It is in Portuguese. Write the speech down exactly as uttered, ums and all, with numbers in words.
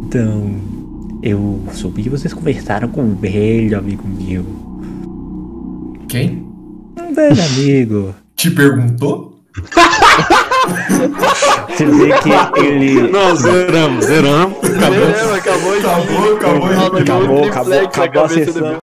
Então, eu soube que vocês conversaram com um velho amigo meu. Quem? Um velho amigo. Te perguntou? Você vê que ele... Não, zeramos, zeramos. Acabou, acabou, Acabou, acabou, acabou, acabou, acabou, acabou a cabeça do sessão.